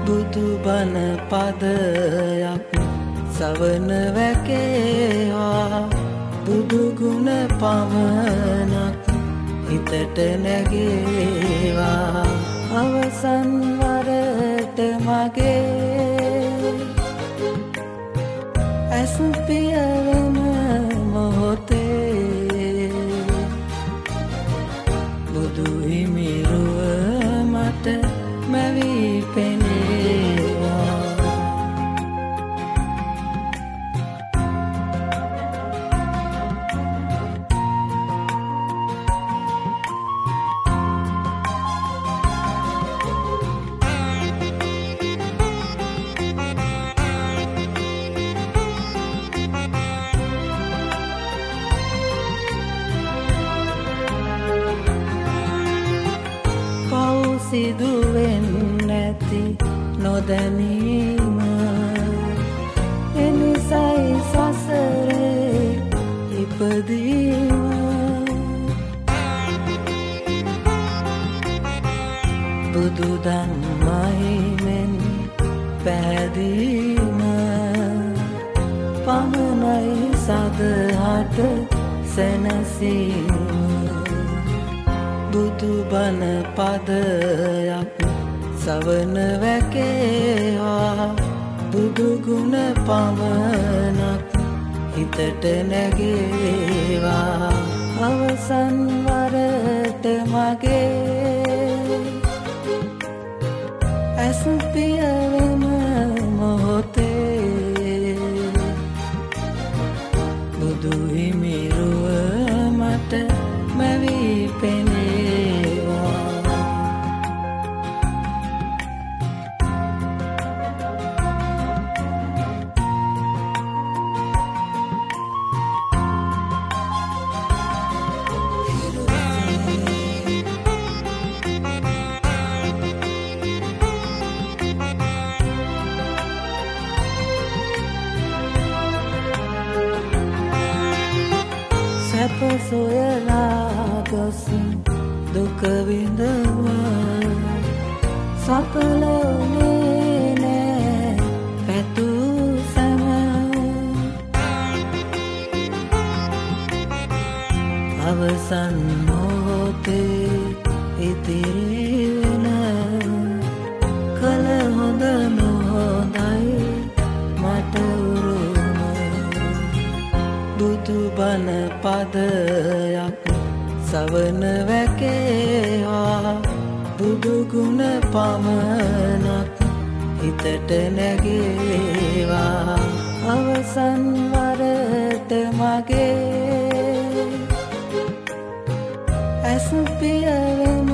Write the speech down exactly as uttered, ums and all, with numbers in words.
බුදු බණ පදයක් සවන වැකේවා බුදු ගුණ පමණක් හිතට නැගේවා අවසන් වරට මගේ ඇස් පියවෙන මොහොතේ බුදු හිමිරුව මට මැවී පෙනේවා සිදුවෙන් නැති නොදැනීම එනිසයි සසරේ ඉපදීම බුදු ධම්මයෙන් පැහැදීම පමණයි සදහට සැනසීම බුදු බණ පදයක් සවන වැකේවා බුදු ගුණ පමණක් හිතට නැගේවා අවසන් වරට මගේ ඇස් පියවෙන මොහොතේ බුදු හිමිරුව මට මැවී පෙනේවා සැප සොයලා ගොස් දුක විඳවා සඵල වුණේ නෑ පැතුූ සැම අවසන් මොහොතේ ඉතිරි වෙන කල හොඳ නොහොඳයි මට උරුම බුදු බණ පදයක් සවන වැකේවා බුදු ගුණ පමණක් හිතට නැගේවා අවසන් වරට මගේ ඇස් පියවෙන